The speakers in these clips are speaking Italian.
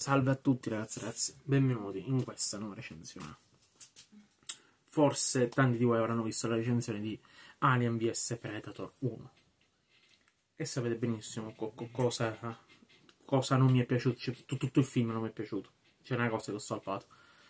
Salve a tutti ragazzi e ragazze, benvenuti in questa nuova recensione. Forse tanti di voi avranno visto la recensione di Alien vs Predator 1 e sapete benissimo cosa non mi è piaciuto, cioè, tutto il film non mi è piaciuto, c'è una cosa che ho salvato.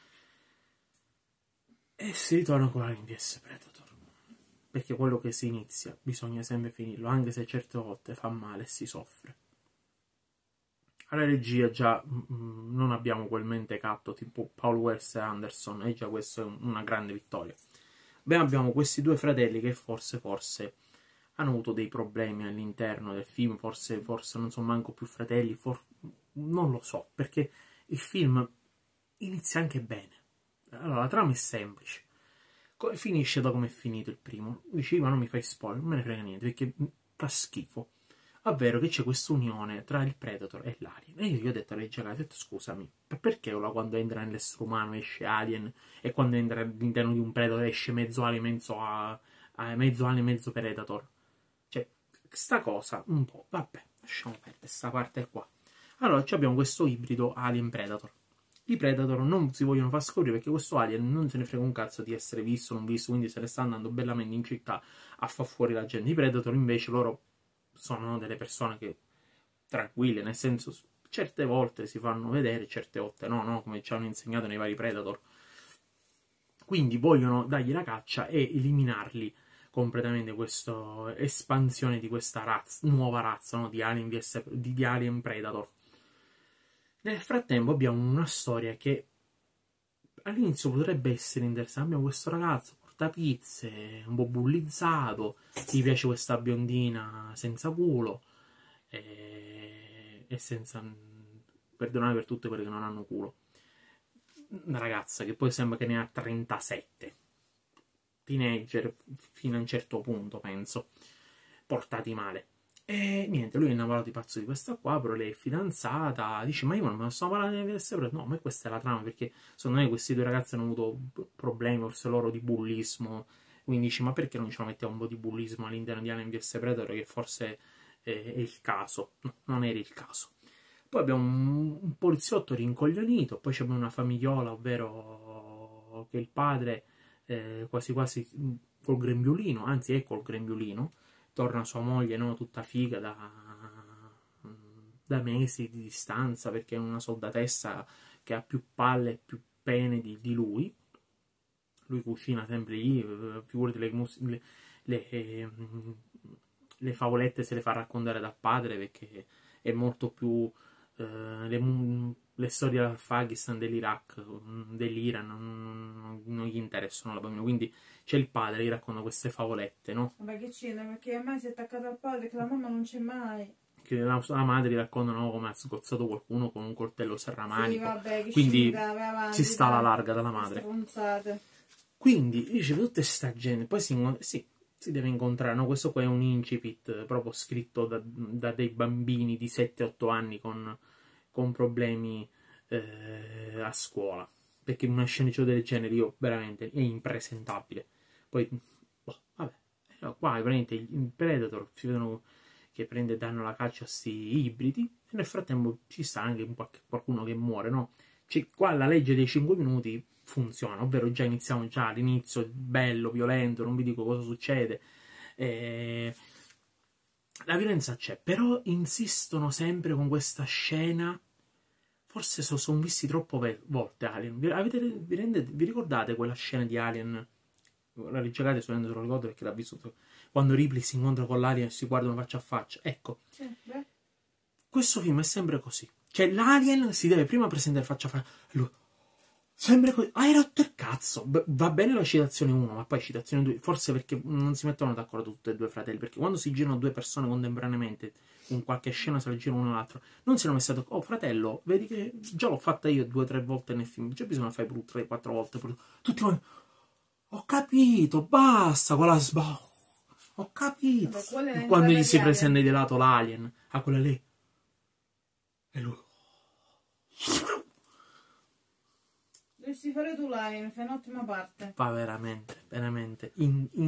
E si ritorna con Alien vs Predator, perché quello che si inizia bisogna sempre finirlo, anche se certe volte fa male e si soffre. Alla regia già non abbiamo quel mentecatto tipo Paul West e Anderson, e già questo è una grande vittoria. Abbiamo questi due fratelli che forse hanno avuto dei problemi all'interno del film, forse non sono manco più fratelli, non lo so, perché il film inizia anche bene. Allora, la trama è semplice, finisce da come è finito il primo. Dici, ma non mi fai spoiler, non me ne frega niente, perché fa schifo. Ovvero che c'è questa unione tra il Predator e l'Alien. E io gli ho detto alla regia, scusami, perché quando entra nell'essere umano esce Alien e quando entra all'interno di un Predator esce mezzo Alien, mezzo Alien, mezzo Predator? Cioè, sta cosa, un po', vabbè, lasciamo perdere questa parte qua. Allora, abbiamo questo ibrido Alien-Predator. I Predator non si vogliono far scoprire perché questo Alien non se ne frega un cazzo di essere visto o non visto, quindi se ne sta andando bellamente in città a far fuori la gente. I Predator invece loro sono delle persone che tranquille, nel senso certe volte si fanno vedere, certe volte no, come ci hanno insegnato nei vari Predator. Quindi vogliono dargli la caccia e eliminarli completamente, questa espansione di questa nuova razza, no? di Alien Predator. Nel frattempo abbiamo una storia che all'inizio potrebbe essere interessante. Abbiamo questo ragazzo portapizze, un po' bullizzato, gli piace questa biondina senza culo e senza, perdonate per tutte quelle che non hanno culo, una ragazza che poi sembra che ne ha 37, teenager fino a un certo punto, penso, portati male. E niente, lui è innamorato di pazzo di questa qua, però lei è fidanzata, dice ma io non me ne sto parlando di essere. No, ma questa è la trama, perché secondo me questi due ragazzi hanno avuto problemi, forse loro, di bullismo, quindi dice ma perché non ce lo mettiamo un po' di bullismo all'interno di Alien vs Predator, che forse è il caso. No, non era il caso. Poi abbiamo un poliziotto rincoglionito, poi abbiamo una famigliola, ovvero che il padre quasi quasi col grembiulino, anzi è col grembiulino, torna sua moglie, no, tutta figa da mesi di distanza, perché è una soldatessa che ha più palle e più pene di lui. Lui cucina sempre lì, figurati le favolette se le fa raccontare dal padre, perché è molto più le storie dell'Afghanistan, dell'Iraq, dell'Iran non gli interessano la bambina, quindi c'è il padre, gli racconta queste favolette, no? Vabbè, che c'è? Perché ormai si è attaccato al padre, che la mamma non c'è mai. Che la madre gli raccontano come ha sgozzato qualcuno con un coltello serramanico. Sì, vabbè, che quindi avanti, ci sta la larga dalla madre. Stronzate. Quindi dice tutta sta gente, poi si deve incontrare, no? Questo qua è un incipit proprio scritto da dei bambini di 7-8 anni con problemi a scuola, perché una sceneggiatura del genere io veramente è impresentabile. Poi vabbè, qua veramente il Predator si vedono che danno la caccia a sti ibridi, e nel frattempo ci sta anche qualcuno che muore, no? Qua la legge dei 5 minuti funziona, ovvero già iniziamo già all'inizio bello, violento, non vi dico cosa succede, la violenza c'è, però insistono sempre con questa scena. Forse sono visti troppo volte Alien. Vi ricordate quella scena di Alien? La ricercate se non lo ricordo, perché l'ha visto quando Ripley si incontra con l'Alien e si guardano faccia a faccia. Ecco, questo film è sempre così. Cioè l'Alien si deve prima presentare faccia a faccia. Lui, sempre così. Hai rotto il cazzo. Va bene la citazione 1, ma poi citazione 2. Forse perché non si mettono d'accordo tutti e due fratelli. Perché quando si girano due persone contemporaneamente, in qualche scena se la girano uno all'altro, non si hanno messo d'accordo. Oh fratello, vedi che già l'ho fatta io 2 o 3 volte nel film. Già bisogna fare pure 3 o 4 volte. Tutti quanti. Ho capito, basta con la ho capito. Vabbè, quando gli si presenta di lato l'Alien, a quella lì. E lui. Dovresti fare tu l'Alien, fai un'ottima parte. Fa veramente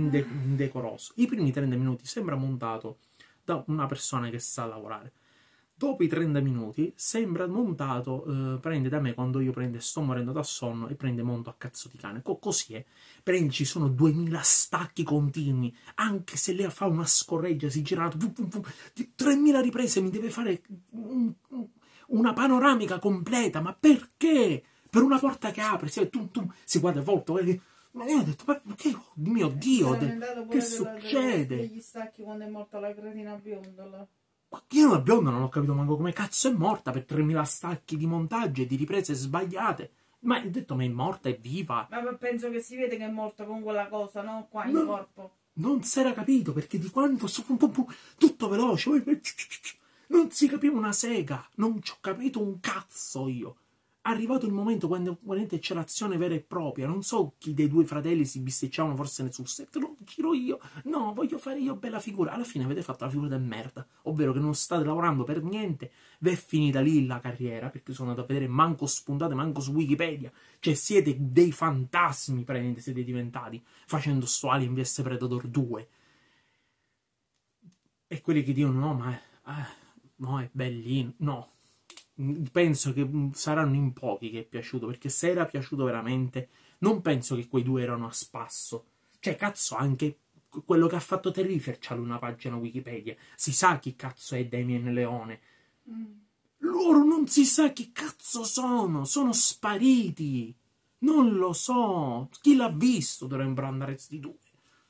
indecoroso. I primi 30 minuti sembra montato da una persona che sa lavorare. Dopo i 30 minuti sembra montato, prende da me quando io sto morendo da sonno e prende monto a cazzo di cane. Così è. Prende, ci sono 2000 stacchi continui, anche se lei fa una scorreggia, si gira, 3000 riprese, mi deve fare una panoramica completa. Ma perché? Per una porta che apre, si guarda il volto, ma io ho detto, ma che, oh mio Dio, che succede? Degli stacchi quando è morta la cretina bionda là. Io la bionda non ho capito manco come cazzo è morta per 3000 stacchi di montaggio e di riprese sbagliate. Ma ho detto, ma è morta, è viva? Ma penso che si vede che è morta con quella cosa, no? Qua in corpo. Non si era capito perché di quanto tutto veloce, non si capiva una sega, non ci ho capito un cazzo io. Arrivato il momento quando c'è l'azione vera e propria, non so chi dei due fratelli si bisticciavano forse sul set, lo giro io, no, voglio fare io bella figura. Alla fine avete fatto la figura del merda, ovvero che non state lavorando per niente, vi è finita lì la carriera, perché sono andato a vedere manco spuntate, manco su Wikipedia, cioè siete dei fantasmi, praticamente siete diventati, facendo sto Alien vs Predator 2. E quelli che dicono, no, ma no, è bellino, no. Penso che saranno in pochi che è piaciuto, perché se era piaciuto veramente, non penso che quei due erano a spasso. Cioè, cazzo, anche quello che ha fatto Terrifier c'ha una pagina Wikipedia. Si sa chi cazzo è Damien Leone. Loro non si sa chi cazzo sono spariti. Non lo so. Chi l'ha visto dovrebbero andare questi due.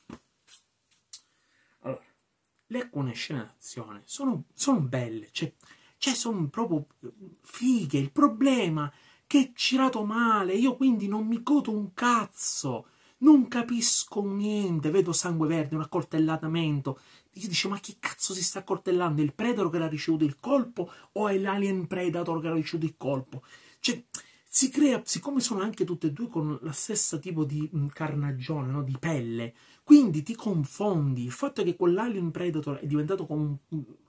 Allora, le alcune scene d'azione sono belle, cioè sono proprio fighe. Il problema è che è girato male, io quindi non mi godo un cazzo, non capisco niente, vedo sangue verde, un accoltellamento, io dico, ma chi cazzo si sta accoltellando? Il Predator che l'ha ricevuto il colpo o è l'Alien Predator che l'ha ricevuto il colpo? Cioè, si crea, siccome sono anche tutte e due con la stessa tipo di carnagione, no? Di pelle, quindi ti confondi. Il fatto è che quell'Alien Predator è diventato con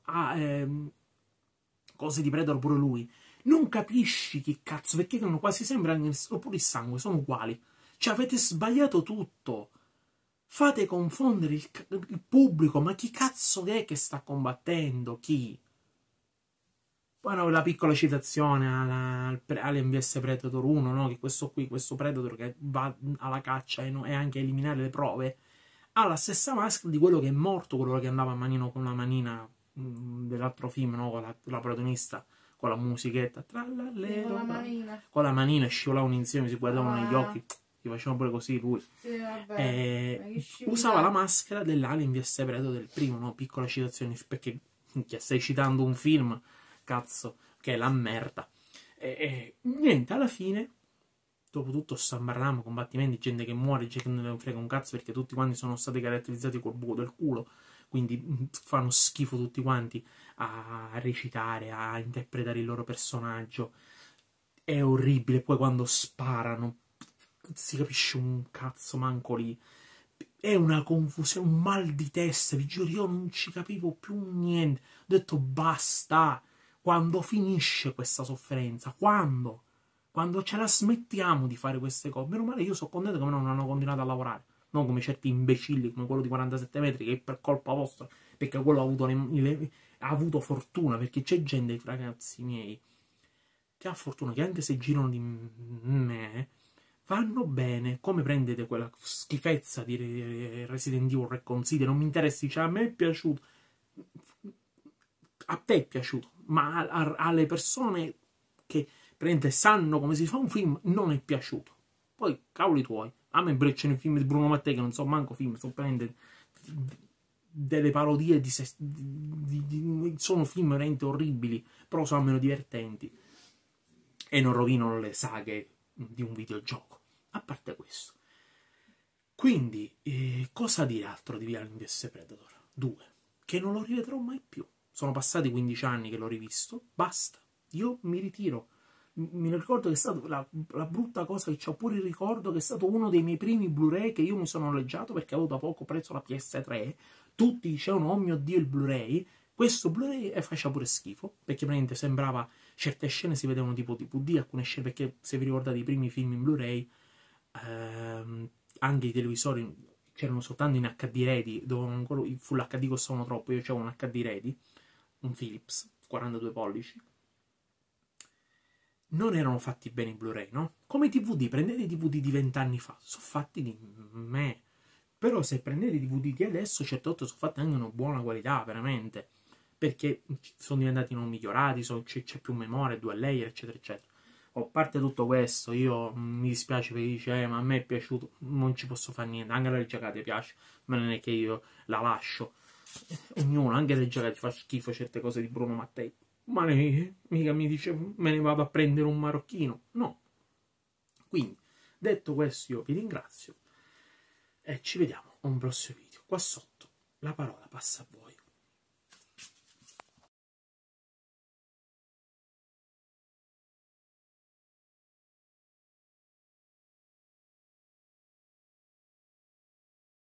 cose di Predator pure lui, non capisci chi cazzo, perché quasi sembra oppure il sangue, sono uguali. Cioè avete sbagliato tutto. Fate confondere il pubblico, ma chi cazzo è che sta combattendo? Chi? Poi no, la piccola citazione Alien vs Predator 1, no? Che questo Predator che va alla caccia e anche a eliminare le prove, ha la stessa maschera di quello che è morto, quello che andava a manino con la manina dell'altro film, no? Con la protagonista, con la musichetta, con la manina scivolavano insieme, si guardavano negli occhi, gli facevano pure così lui. Sì, vabbè, usava la maschera dell'Alien vs Predator del primo, no? Piccola citazione, perché stai citando un film, cazzo, che è la merda. Niente, alla fine, dopo tutto sto barramo, combattimenti, gente che muore, gente che non ne frega un cazzo, perché tutti quanti sono stati caratterizzati col buco del culo, quindi fanno schifo tutti quanti a recitare, a interpretare il loro personaggio. È orribile. Poi quando sparano si capisce un cazzo manco lì. È una confusione, un mal di testa, vi giuro, io non ci capivo più niente. Ho detto basta. Quando finisce questa sofferenza? Quando ce la smettiamo di fare queste cose? Meno male, io sono contento che non hanno continuato a lavorare, non come certi imbecilli come quello di 47 metri che è per colpa vostra, perché quello ha avuto fortuna, perché c'è gente, ragazzi miei, che ha fortuna, che anche se girano di me vanno bene. Come prendete quella schifezza di Resident Evil Reconsider? Non mi interessa, dice, a me è piaciuto, a te è piaciuto, ma alle persone che sanno come si fa un film non è piaciuto. Poi cavoli tuoi, a me brecciano i film di Bruno Mattei, che non so manco film, so prendere delle parodie sono film veramente orribili, però sono almeno divertenti e non rovinano le saghe di un videogioco. A parte questo, quindi cosa dire altro di Alien vs Predator 2? Che non lo rivedrò mai più. Sono passati 15 anni che l'ho rivisto, basta, io mi ritiro. Mi ricordo che è stata la brutta cosa, che ho pure il ricordo che è stato uno dei miei primi Blu-ray che io mi sono noleggiato, perché avevo da poco preso la PS3, tutti dicevano oh mio Dio il Blu-ray, questo Blu-ray faceva pure schifo, perché praticamente sembrava, certe scene si vedevano tipo DVD, alcune scene, perché se vi ricordate i primi film in Blu-ray, anche i televisori c'erano soltanto in HD ready, dove ancora i Full HD costavano troppo, io c'avevo un HD ready, un Philips, 42 pollici, non erano fatti bene i Blu-ray, no? Come i DVD, prendete i DVD di 20 anni fa, sono fatti di me. Però se prendete i DVD di adesso, certe volte sono fatti anche in una buona qualità, veramente. Perché sono diventati non migliorati, c'è più memoria, dual layer, eccetera, eccetera. A parte tutto questo, io mi dispiace perché dice, ma a me è piaciuto, non ci posso fare niente, anche la Regia Katia piace, ma non è che io la lascio. Ognuno, anche la Regia Katia fa schifo certe cose di Bruno Mattei. Ma mica mi dice, me ne vado a prendere un marocchino. No. Quindi, detto questo, io vi ringrazio e ci vediamo a un prossimo video. Qua sotto la parola passa a voi.